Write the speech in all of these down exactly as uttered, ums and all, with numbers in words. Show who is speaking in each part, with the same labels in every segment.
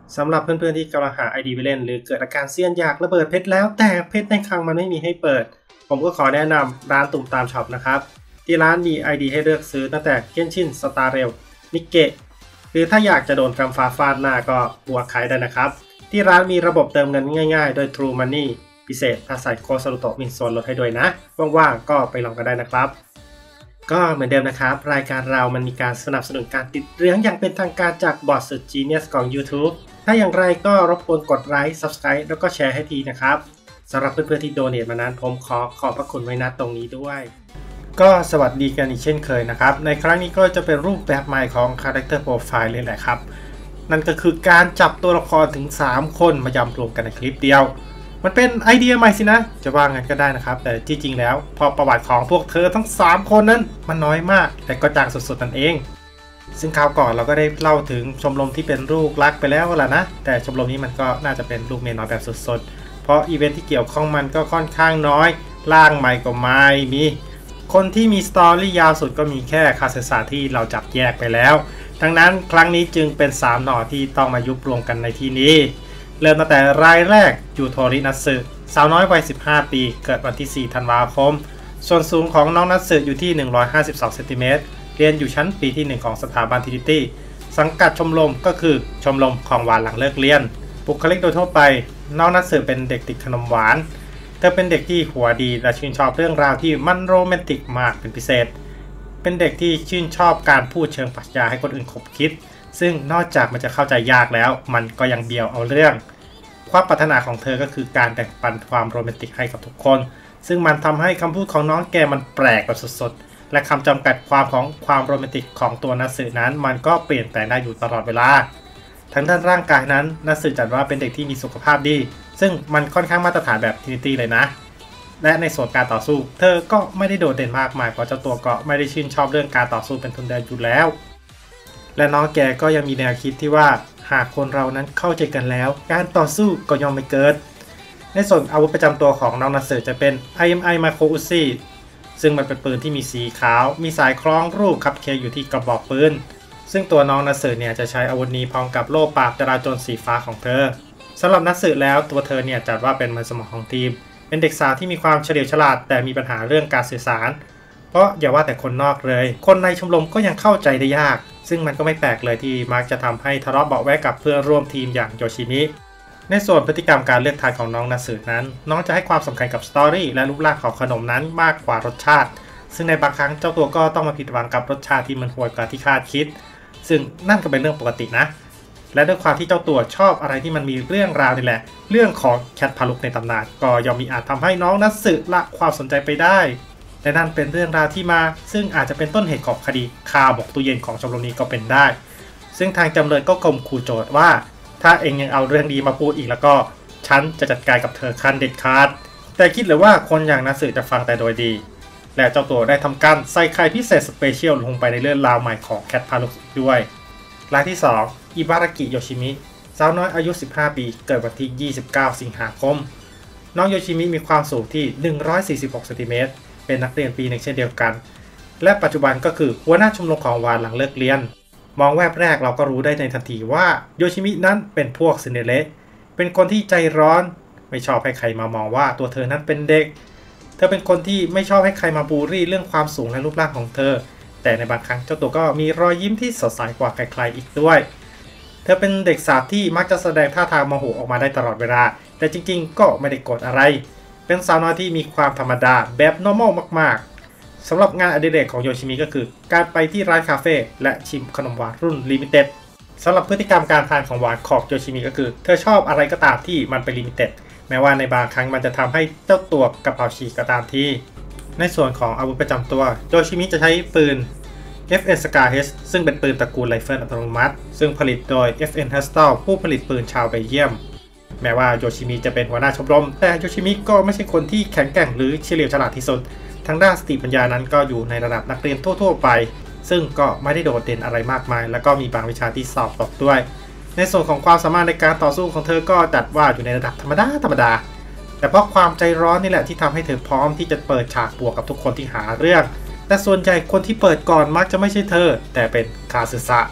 Speaker 1: สำหรับเพื่อนๆที่กำลังหา ไอ ดี ไปเล่นหรือเกิดอาการเซียนอยากระเบิดเพชรแล้วแต่เพชรในคลังมันไม่มีให้เปิดผมก็ขอแนะนำร้านตุ่มตามช็อปนะครับที่ร้านมี ไอ ดี ให้เลือกซื้อตั้งแต่เกนชิน สตาร์เรล นิเกะหรือถ้าอยากจะโดนกำฟ้าฟาดหน้าก็บัวขายได้นะครับที่ร้านมีระบบเติมเงินง่ายๆโดย True Money พิเศษถ้าใส่โค้ดสรุโตะมีส่วนลดให้ด้วยนะว่างๆก็ไปลองกันได้นะครับก็เหมือนเดิมนะครับรายการเรามันมีการสนับสนุนการติดเรื่องอย่างเป็นทางการจากบอสสุดจีเนียสของ YouTube ถ้าอย่างไรก็รบกวนกดไลค์ Subscribe แล้วก็แชร์ให้ทีนะครับสำหรับเพื่อนๆที่โดเนทมานั้นผมขอขอบพระคุณไว้ณตรงนี้ด้วยก็สวัสดีกันอีกเช่นเคยนะครับในครั้งนี้ก็จะเป็นรูปแบบใหม่ของ Character Profile เลยแหละครับนั่นก็คือการจับตัวละครถึงสามคนมายำรวมกันในคลิปเดียวมันเป็นไอเดียใหม่สินะจะว่างั้นก็ได้นะครับแต่ที่จริงแล้วพอประวัติของพวกเธอทั้งสามคนนั้นมันน้อยมากแต่ก็จางสุดๆนั่นเองซึ่งคราวก่อนเราก็ได้เล่าถึงชมรมที่เป็นลูกรักไปแล้วแหละนะแต่ชมรมนี้มันก็น่าจะเป็นลูกเมียน้อยแบบสุดๆเพราะอีเวนท์ที่เกี่ยวข้องมันก็ค่อนข้างน้อยร่างใหม่ก็ไม่มีคนที่มีสตอรี่ยาวสุดก็มีแค่คาเซซาที่เราจับแยกไปแล้วดังนั้นครั้งนี้จึงเป็นสามหน่อที่ต้องมายุบรวมกันในที่นี้เริ่มตั้งแต่รายแรกยูโทรินัตสึสาวน้อยวัยสิบห้าปีเกิดวันที่สี่ธันวาคมส่วนสูงของน้องนัตสึอยู่ที่หนึ่งร้อยห้าสิบสองเซนติเมตรเรียนอยู่ชั้นปีที่หนึ่งของสถาบันทินิตี้สังกัดชมรมก็คือชมรมของหวานหลังเลิกเรียนบุคลิกโดยทั่วไปน้องนัตสึเป็นเด็กติดขนมหวานเธอเป็นเด็กที่หัวดีและชื่นชอบเรื่องราวที่มันโรแมนติกมากเป็นพิเศษเป็นเด็กที่ชื่นชอบการพูดเชิงปรัชญาให้คนอื่นขบคิดซึ่งนอกจากมันจะเข้าใจยากแล้วมันก็ยังเบียวเอาเรื่องความปรารถนาของเธอก็คือการแบ่งปันความโรแมนติกให้กับทุกคนซึ่งมันทำให้คำพูดของน้องแกมันแปลกแบบสดๆและคำจำกัดความของความโรแมนติกของตัวนัตสึนั้นมันก็เปลี่ยนแปลงได้อยู่ตลอดเวลาทั้งด้านร่างกายนั้นนัตสึจัดว่าเป็นเด็กที่มีสุขภาพดีซึ่งมันค่อนข้างมาตรฐานแบบทินิตี้เลยนะและในส่วนการต่อสู้เธอก็ไม่ได้โดดเด่นมากมายเพราะเจ้าตัวก็ไม่ได้ชื่นชอบเรื่องการต่อสู้เป็นทุนเดิมอยู่แล้วและน้องแกก็ยังมีแนวคิดที่ว่าหากคนเรานั้นเข้าใจกันแล้วการต่อสู้ก็ย่อมไม่เกิดในส่วนอาวุธประจำตัวของน้องนัตสึจะเป็น ไอ เอ็ม ไอ Micro Uzi ซึ่งมันเป็นปืนที่มีสีขาวมีสายคล้องรูปคัพเค้กอยู่ที่กระบอกปืนซึ่งตัวน้องนัตสึเนี่ยจะใช้อาวุธนี้พร้อมกับโล่ปราบจราจรสีฟ้าของเธอสำหรับนัตสึแล้วตัวเธอเนี่ยจัดว่าเป็นมันสมองของทีมเป็นเด็กสาวที่มีความเฉลียวฉลาดแต่มีปัญหาเรื่องการสื่อสารเพราะอย่าว่าแต่คนนอกเลยคนในชมรมก็ยังเข้าใจได้ยากซึ่งมันก็ไม่แปลกเลยที่มักจะทำให้ทะเลาะเบาะแว้งกับเพื่อนร่วมทีมอย่างโยชิมิในส่วนพฤติกรรมการเลือกทานของน้องนัตสึนั้นน้องจะให้ความสำคัญกับสตอรี่และรูปร่างของขนมนั้นมากกว่ารสชาติซึ่งในบางครั้งเจ้าตัวก็ต้องมาผิดหวังกับรสชาติที่มันห่วยกว่าที่คาดคิดซึ่งนั่นก็เป็นเรื่องปกตินะและด้วยความที่เจ้าตัวชอบอะไรที่มันมีเรื่องราวนี่แหละเรื่องของแคทพาลุกในตำนานก็ย่อมมีอาจทำให้น้องนัตสึละความสนใจไปได้และนั่นเป็นเรื่องราวที่มาซึ่งอาจจะเป็นต้นเหตุของคดีฆ่าหมกตู้เย็นของชมรมนี้ก็เป็นได้ซึ่งทางจำเลยก็ข่มขู่โจทย์ว่าถ้าเองยังเอาเรื่องดีมาพูดอีกแล้วก็ฉันจะจัดการกับเธอขั้นเด็ดขาดแต่คิดหรือว่าคนอย่างนัตสึจะฟังแต่โดยดีและเจ้าตัวได้ทำการใส่ไข่พิเศษสเปเชียลลงไปในเรื่องราวใหม่ของแคทพาลุกด้วยรายที่สองอิบารากิโยชิมิสาวน้อยอายุสิบห้าปีเกิดวันที่ยี่สิบเก้าสิงหาคมน้องโยชิมิมีความสูงที่หนึ่งร้อยสี่สิบหกเซนติเมตรเป็นนักเรียนปีหนึ่งเช่นเดียวกันและปัจจุบันก็คือหัวหน้าชมรมของวานหลังเลิกเรียนมองแวบแรกเราก็รู้ได้ในทันทีว่าโยชิมินั้นเป็นพวกซินเดเรลล่าเป็นคนที่ใจร้อนไม่ชอบให้ใครมามองว่าตัวเธอนั้นเป็นเด็กเธอเป็นคนที่ไม่ชอบให้ใครมาบูลลี่เรื่องความสูงและรูปร่างของเธอแต่ในบางครั้งเจ้าตัวก็มีรอยยิ้มที่สดใสกว่าใครๆอีกด้วยเธอเป็นเด็กสาวที่มักจะแสดงท่าทางโมโหออกมาได้ตลอดเวลาแต่จริงๆก็ไม่ได้โกรธอะไรเป็นสาวน้อยที่มีความธรรมดาแบบ normal มากๆสำหรับงานอดิเรกของโยชิมิก็คือการไปที่ร้านคาเฟ่และชิมขนมหวานรุ่นลิมิเต็ดสำหรับพฤติกรรมการทานของหวานของโยชิมิก็คือเธอชอบอะไรก็ตามที่มันเป็นลิมิเต็ดแม้ว่าในบางครั้งมันจะทำให้เจ้าตัวกระเป๋าฉีกก็ตามที่ในส่วนของอาวุธประจำตัวโยชิมิจะใช้ปืน เอฟ เอ็น Scar H ซึ่งเป็นปืนตระกูลไรเฟิลอัตโนมัติซึ่งผลิตโดย เอฟ เอ็น Hestal ผู้ผลิตปืนชาวเบลเยียมแม้ว่าโยชิมิจะเป็นหัวหน้าชมรมแต่โยชิมิก็ไม่ใช่คนที่แข็งแกร่งหรือเฉลียวฉลาดที่สุดทางด้านสติปัญญานั้นก็อยู่ในระดับนักเรียนทั่วๆไปซึ่งก็ไม่ได้โดดเด่นอะไรมากมายแล้วก็มีบางวิชาที่สอบตกด้วยในส่วนของความสามารถในการต่อสู้ของเธอก็จัดว่าอยู่ในระดับธรรมดาธรรมดาแต่เพราะความใจร้อนนี่แหละที่ทำให้เธอพร้อมที่จะเปิดฉากบวกกับทุกคนที่หาเรื่องแต่ส่วนใหญ่คนที่เปิดก่อนมักจะไม่ใช่เธอแต่เป็นคาซึสะ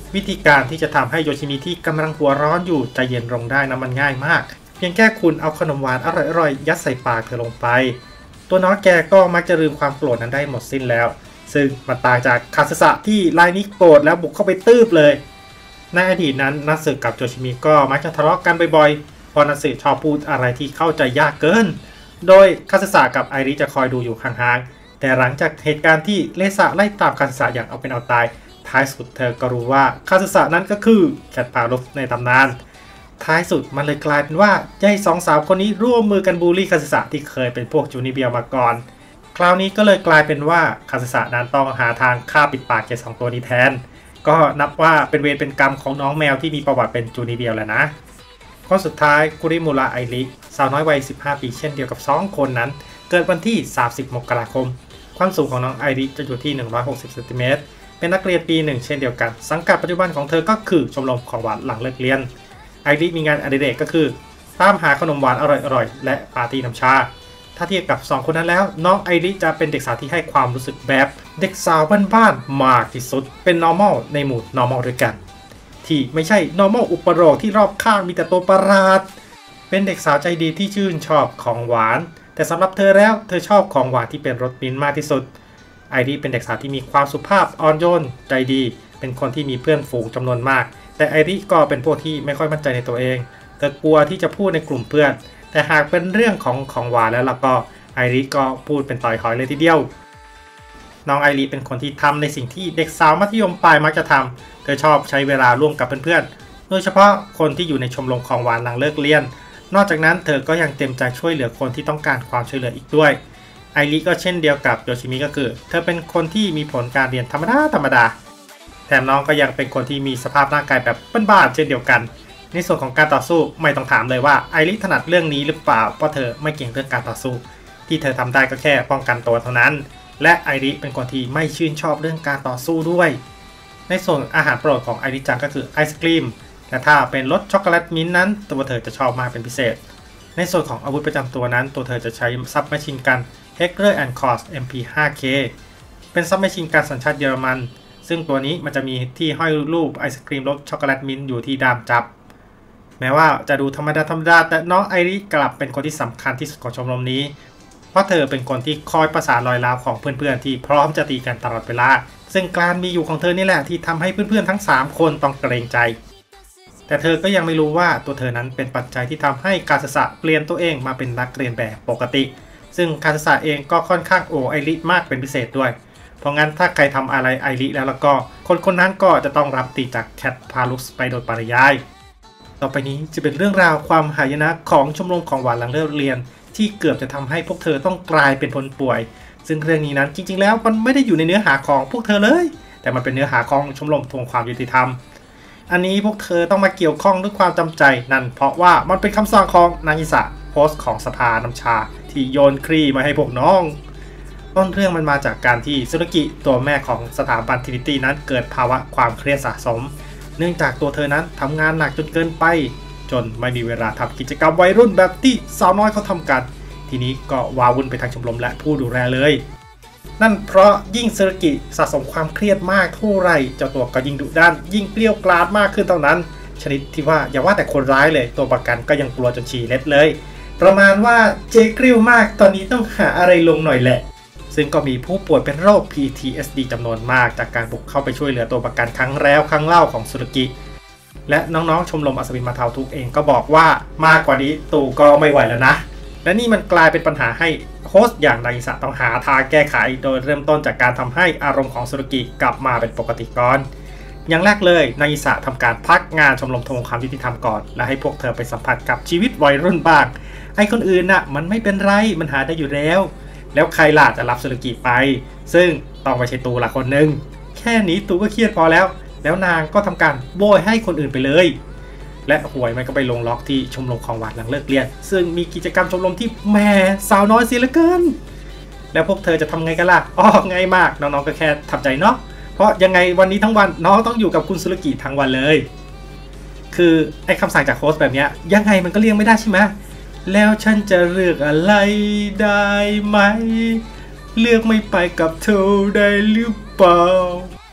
Speaker 1: วิธีการที่จะทำให้โยชิมิที่กำลังหัวร้อนอยู่ใจเย็นลงได้นะมันง่ายมากเพียงแค่คุณเอาขนมหวานอร่อยๆยัดใส่ปากเธอลงไปตัวน้องแกก็มักจะลืมความโกรธนั้นได้หมดสิ้นแล้วซึ่งมันต่างจากคาสึสะที่รายนี้โกรธแล้วบุกเข้าไปตืบเลยในอดีตนั้นนัตสึกับโยชิมิก็มักจะทะเลาะกันบ่อยๆเพราะนัตสึชอบพูดอะไรที่เข้าใจยากเกินโดยคาสึสะกับไอริจะคอยดูอยู่ห่างๆแต่หลังจากเหตุการณ์ที่เลสะไล่ตามคาสึสะอย่างเอาเป็นเอาตายท้ายสุดเธอก็รู้ว่าคาสึสะนั้นก็คือแคทพารุฟในตำนานท้ายสุดมันเลยกลายเป็นว่ายายสองสาวคนนี้ร่วมมือกันบูลลี่คาสึสะที่เคยเป็นพวกจูนิเบียมาก่อนคราวนี้ก็เลยกลายเป็นว่าคาสึสะนั้นต้องหาทางฆ่าปิดปากยายสองตัวนี้แทนก็นับว่าเป็นเวรเป็นกรรมของน้องแมวที่มีประวัติเป็นจูนิเบียแล้วนะข้อสุดท้ายคุริมุระไอริสาวน้อยวัยสิบห้าปีเช่นเดียวกับสองคนนั้นเกิดวันที่สามสิบมกราคมความสูงของน้องไอริจะอยู่ที่หนึ่งร้อยหกสิบเซนติเมตรเป็นนักเรียนปีหนึ่งเช่นเดียวกันสังกัดปัจจุบันของเธอก็คือชมรมของหวานหลังเลิกเรียนไอริมีงานอดิเรกก็คือตามหาขนมหวานอร่อยๆและปาร์ตี้น้ำชาถ้าเทียบกับสองคนนั้นแล้วน้องไอริจะเป็นเด็กสาวที่ให้ความรู้สึกแบบเด็กสาวบ้านๆมากที่สุดเป็น normal ในหมู่ normal ด้วยกันที่ไม่ใช่ normal อุปโลกที่รอบข้างมีแต่ตัวประหลาดเป็นเด็กสาวใจดีที่ชื่นชอบของหวานแต่สำหรับเธอแล้วเธอชอบของหวานที่เป็นรสมิ้นท์มากที่สุดไอริเป็นเด็กสาวที่มีความสุภาพอ่อนโยนใจดีเป็นคนที่มีเพื่อนฝูงจำนวนมากแต่ไอริก็เป็นพวกที่ไม่ค่อยมั่นใจในตัวเองเธอกลัวที่จะพูดในกลุ่มเพื่อนแต่หากเป็นเรื่องของของหวานแล้วล่ะก็ไอริก็พูดเป็นต่อยหอยเลยทีเดียวน้องไอริเป็นคนที่ทำในสิ่งที่เด็กสาวมัธยมปลายมักจะทำเธอชอบใช้เวลาร่วมกับเพื่อนๆโดยเฉพาะคนที่อยู่ในชมรมของหวานหลังเลิกเรียนนอกจากนั้นเธอก็ยังเต็มใจช่วยเหลือคนที่ต้องการความช่วยเหลืออีกด้วยไอริก็เช่นเดียวกับโยชิมิก็คือเธอเป็นคนที่มีผลการเรียนธรรมดาธรรมดาแถมน้องก็ยังเป็นคนที่มีสภาพร่างกายแบบบ้านๆเช่นเดียวกันในส่วนของการต่อสู้ไม่ต้องถามเลยว่าไอริถนัดเรื่องนี้หรือเปล่าเพราะเธอไม่เก่งเรื่องการต่อสู้ที่เธอทำได้ก็แค่ป้องกันตัวเท่านั้นและไอริเป็นคนที่ไม่ชื่นชอบเรื่องการต่อสู้ด้วยในส่วนอาหารโปรดของไอริจังก็คือไอศกรีมและถ้าเป็นรสช็อกโกแลตมิ้นท์นั้นตัวเธอจะชอบมากเป็นพิเศษในส่วนของอาวุธประจำตัวนั้นตัวเธอจะใช้ซับแมชชีนกัน Heckler and Koch เอ็ม พี ไฟว์ เค เป็นซับแมชชีนกันสัญชาติเยอรมันซึ่งตัวนี้มันจะมีที่ห้อยรูปไอศกรีมรสช็อกโกแลตมิ้นท์อยู่ที่ด้ามจับแม้ว่าจะดูธรรมดาธรรมดาแต่น้องไอริกลับเป็นคนที่สำคัญที่สุดของชมรมนี้เพราะเธอเป็นคนที่คอยประสานรอยร้าวของเพื่อนๆที่พร้อมจะตีกันตลอดเวลาซึ่งการมีอยู่ของเธอนี่แหละที่ทำให้เพื่อนๆทั้งสามคนต้องเกรงใจแต่เธอก็ยังไม่รู้ว่าตัวเธอนั้นเป็นปัจจัยที่ทำให้คาสึสะเปลี่ยนตัวเองมาเป็นนักเรียนแบบปกติซึ่งคาสึสะเองก็ค่อนข้างโอไอริมากเป็นพิเศษด้วยเพราะงั้นถ้าใครทำอะไรไอริแล้วแล้วก็คนคนนั้นก็จะต้องรับตีจากแคทพารุสไปโดยปริยายต่อไปนี้จะเป็นเรื่องราวความหายนะของชมรมของหวานหลังเลิกเรียนที่เกือบจะทำให้พวกเธอต้องกลายเป็นคนป่วยซึ่งเรื่องนี้นั้นจริงๆแล้วมันไม่ได้อยู่ในเนื้อหาของพวกเธอเลยแต่มันเป็นเนื้อหาของชมรมทวงความยุติธรรมอันนี้พวกเธอต้องมาเกี่ยวข้องด้วยความจำใจนั่นเพราะว่ามันเป็นคำสั่งของนางิสะโพสต์ของสภาน้ำชาที่โยนครีมาให้พวกน้องต้นเรื่องมันมาจากการที่ซุรุกิตัวแม่ของสถาบันทรินิตี้นั้นเกิดภาวะความเครียดสะสมเนื่องจากตัวเธอนั้นทำงานหนักจนเกินไปจนไม่มีเวลาทำกิจกรรมวัยรุ่นแบบที่สาวน้อยเขาทำกันทีนี้ก็วาวุ่นไปทางชมรมและผู้ดูแลเลยนั่นเพราะยิ่งซุรุกิสะสมความเครียดมากเท่าไรเจ้าตัวก็ยิ่งดุดันยิ่งเกลี้ยวกล่อมมากขึ้นเท่านั้นชนิดที่ว่าอย่าว่าแต่คนร้ายเลยตัวประกันก็ยังกลัวจนฉี่เล็ดเลยประมาณว่าเจ๊กริ้วมากตอนนี้ต้องหาอะไรลงหน่อยแหละซึ่งก็มีผู้ป่วยเป็นโรค พี ที เอส ดี จำนวนมากจากการบุกเข้าไปช่วยเหลือตัวประกันครั้งแล้วครั้งเล่าของซุรุกิและน้องๆชมรมอัศวินมาเทาทุกเองก็บอกว่ามากกว่านี้ตู่ก็ไม่ไหวแล้วนะและนี่มันกลายเป็นปัญหาให้โฮสต์อย่างนางิสะต้องหาทางแก้ไขโดยเริ่มต้นจากการทำให้อารมณ์ของซุรุกิกลับมาเป็นปกติก่อนอย่างแรกเลยนางิสะทำการพักงานชมรมทวงความยุติธรรมก่อนและให้พวกเธอไปสัมผัสกับชีวิตวัยรุ่นบ้างไอ้คนอื่นน่ะมันไม่เป็นไรมันหาได้อยู่แล้วแล้วใครล่ะจะรับซุรุกิไปซึ่งต้องไปใช้ตูละคนหนึ่งแค่นี้ตูก็เครียดพอแล้วแล้วนางก็ทำการโบยให้คนอื่นไปเลยและหวยมันก็ไปลงล็อกที่ชมรมของหวานหลังเลิกเรียนซึ่งมีกิจกรรมชมรมที่แหมสาวน้อยเสียเหลือเกินแล้วพวกเธอจะทำไงกันล่ะอ๋อง่ายมากน้องๆก็แค่ทำใจเนาะเพราะยังไงวันนี้ทั้งวันน้องต้องอยู่กับคุณซุรุกิทั้งวันเลยคือไอ้คำสั่งจากโค้ชแบบนี้ยังไงมันก็เลี่ยงไม่ได้ใช่ไหมแล้วฉันจะเลือกอะไรได้ไหมเลือกไม่ไปกับเธอได้หรือเปล่า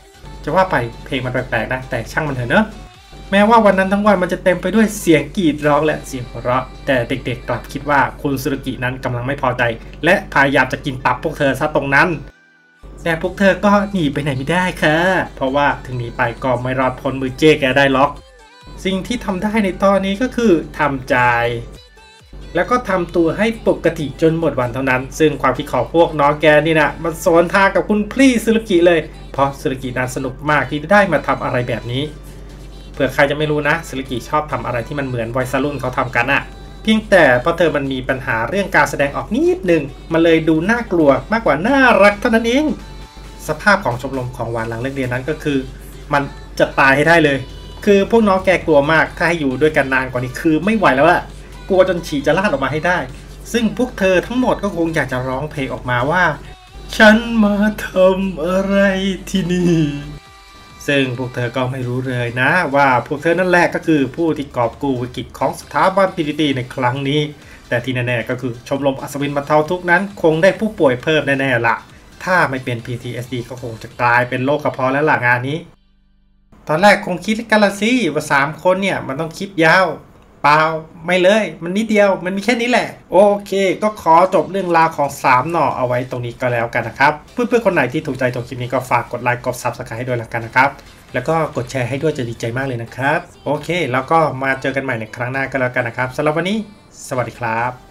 Speaker 1: จะว่าไปเพลงมันแปลกๆนะแต่ช่างมันเถอะเนอะแม้ว่าวันนั้นทั้งวันมันจะเต็มไปด้วยเสียงกรีดร้องและเสียงหัวเราะแต่เด็กๆกลับคิดว่าคุณซูรุกินั้นกำลังไม่พอใจและพยายามจะกินตับพวกเธอซะตรงนั้นแต่พวกเธอก็หนีไปไหนไม่ได้ค่ะเพราะว่าถึงหนีไปก็ไม่รอดพ้นมือเจ๊แกได้หรอกสิ่งที่ทำได้ในตอนนี้ก็คือทำใจแล้วก็ทำตัวให้ปกติจนหมดวันเท่านั้นซึ่งความคิดของพวกน้องแกนี่นะมันสวนทางกับคุณพี่ซูรุกิเลยเพราะซูรุกินั้นสนุกมากที่ได้มาทำอะไรแบบนี้เผื่อใครจะไม่รู้นะซูรุกิชอบทำอะไรที่มันเหมือนวัยรุ่นเขาทำกันอะเพียงแต่เพราะเธอมันมีปัญหาเรื่องการแสดงออกนิดนึงมันเลยดูน่ากลัวมากกว่าน่ารักเท่านั้นเองสภาพของชมรมของวานหลังเลิกเรียนนั้นก็คือมันจะตายให้ได้เลยคือพวกน้องแกกลัวมากถ้าให้อยู่ด้วยกันนานกว่านี้คือไม่ไหวแล้วอะกลัวจนฉี่จะลาดออกมาให้ได้ซึ่งพวกเธอทั้งหมดก็คงอยากจะร้องเพลงออกมาว่าฉันมาทำอะไรที่นี่ซึ่งพวกเธอก็ไม่รู้เลยนะว่าพวกเธอนั่นแหละก็คือผู้ที่กอบกู้วิกฤตของสถาบัน พี ที ที ในครั้งนี้แต่ที่แน่ๆก็คือชมรมอัศวินบรรเทาทุกข์นั้นคงได้ผู้ป่วยเพิ่มแน่ๆละถ้าไม่เป็น พี ที เอส ดี ก็คงจะกลายเป็นโรคกระเพาะแล้วล่ะงานนี้ตอนแรกคงคิดกันละสิว่าสามคนเนี่ยมันต้องคิดยาวเปล่าไม่เลยมันนิดเดียวมันมีแค่นี้แหละโอเคก็ขอจบเรื่องราวของสามหน่อเอาไว้ตรงนี้ก็แล้วกันนะครับเพื่อนๆคนไหนที่ถูกใจตัวคลิปนี้ก็ฝากกดไลค์กด ซับสไครบ์ ให้ด้วยละกันนะครับแล้วก็กดแชร์ให้ด้วยจะดีใจมากเลยนะครับโอเคแล้วก็มาเจอกันใหม่ในครั้งหน้าก็แล้วกันนะครับสำหรับวันนี้สวัสดีครับ